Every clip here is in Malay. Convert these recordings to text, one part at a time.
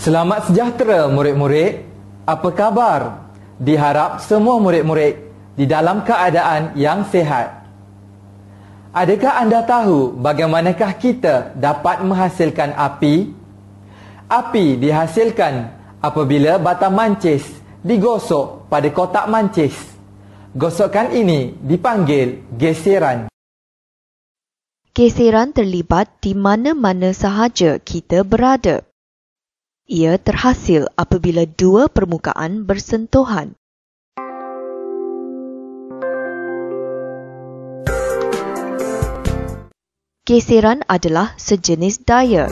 Selamat sejahtera murid-murid. Apa khabar? Diharap semua murid-murid di dalam keadaan yang sihat. Adakah anda tahu bagaimanakah kita dapat menghasilkan api? Api dihasilkan apabila bata mancis digosok pada kotak mancis. Gosokan ini dipanggil geseran. Geseran terlibat di mana-mana sahaja kita berada. Ia terhasil apabila dua permukaan bersentuhan. Geseran adalah sejenis daya.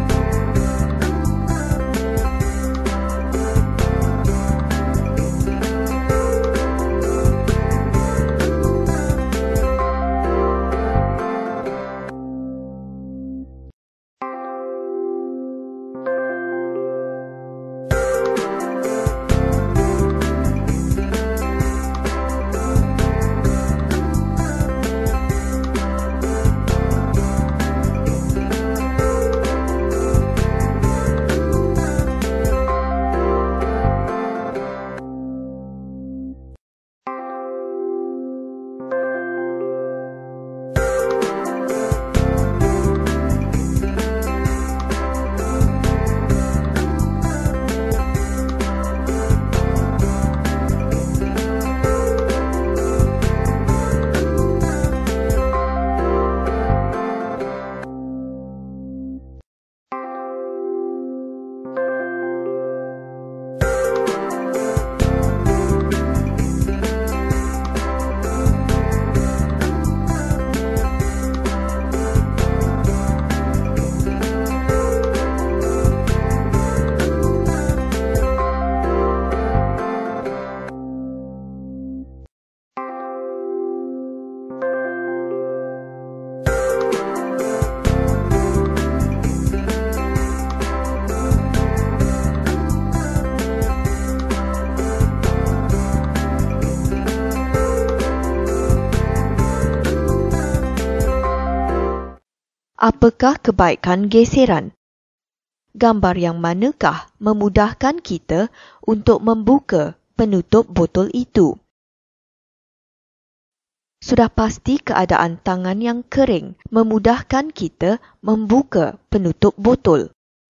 Apakah kebaikan geseran? Gambar yang manakah memudahkan kita untuk membuka penutup botol itu? Sudah pasti keadaan tangan yang kering memudahkan kita membuka penutup botol.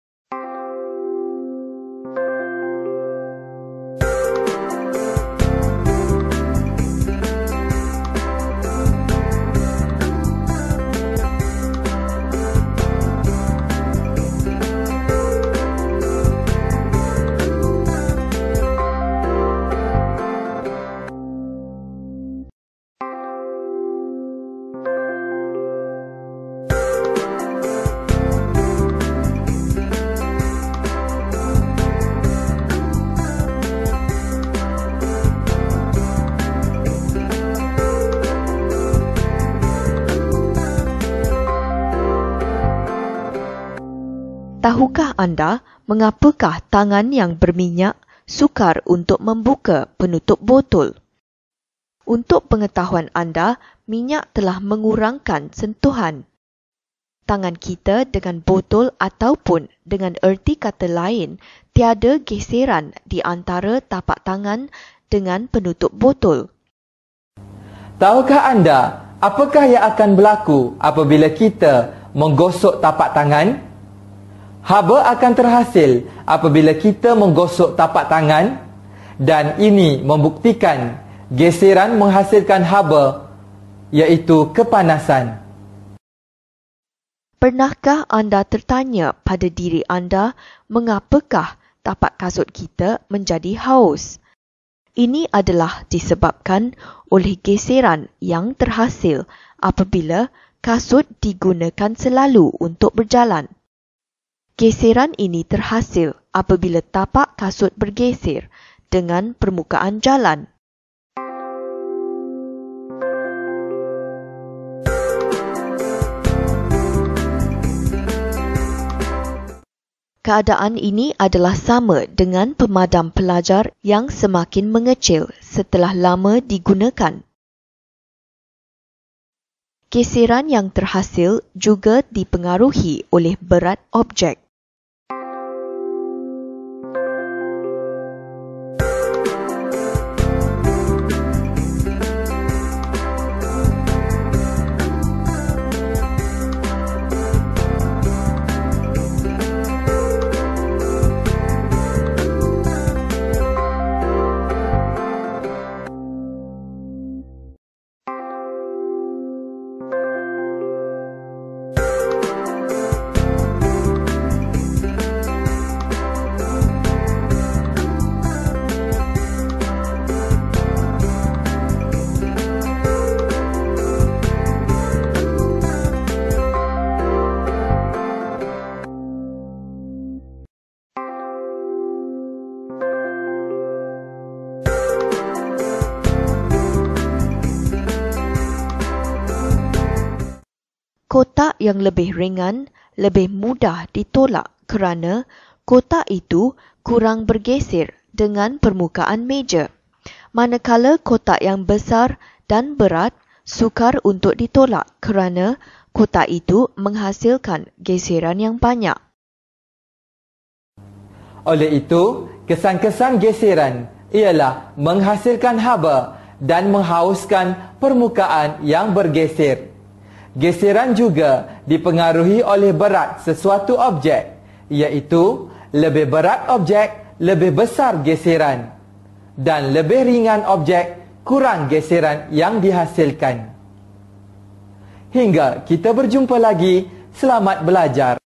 Tahukah anda mengapakah tangan yang berminyak sukar untuk membuka penutup botol? Untuk pengetahuan anda, minyak telah mengurangkan sentuhan. Tangan kita dengan botol ataupun dengan erti kata lain, tiada geseran di antara tapak tangan dengan penutup botol. Tahukah anda apakah yang akan berlaku apabila kita menggosok tapak tangan? Haba akan terhasil apabila kita menggosok tapak tangan dan ini membuktikan geseran menghasilkan haba iaitu kepanasan. Pernahkah anda tertanya pada diri anda mengapakah tapak kasut kita menjadi haus? Ini adalah disebabkan oleh geseran yang terhasil apabila kasut digunakan selalu untuk berjalan. Geseran ini terhasil apabila tapak kasut bergeser dengan permukaan jalan. Keadaan ini adalah sama dengan pemadam pelajar yang semakin mengecil setelah lama digunakan. Geseran yang terhasil juga dipengaruhi oleh berat objek. yang lebih ringan lebih mudah ditolak kerana kotak itu kurang bergeser dengan permukaan meja. Manakala kotak yang besar dan berat sukar untuk ditolak kerana kotak itu menghasilkan geseran yang banyak. Oleh itu, kesan-kesan geseran ialah menghasilkan haba dan menghauskan permukaan yang bergeser. Geseran juga dipengaruhi oleh berat sesuatu objek, iaitu lebih berat objek, lebih besar geseran, dan lebih ringan objek, kurang geseran yang dihasilkan. Hingga kita berjumpa lagi, selamat belajar.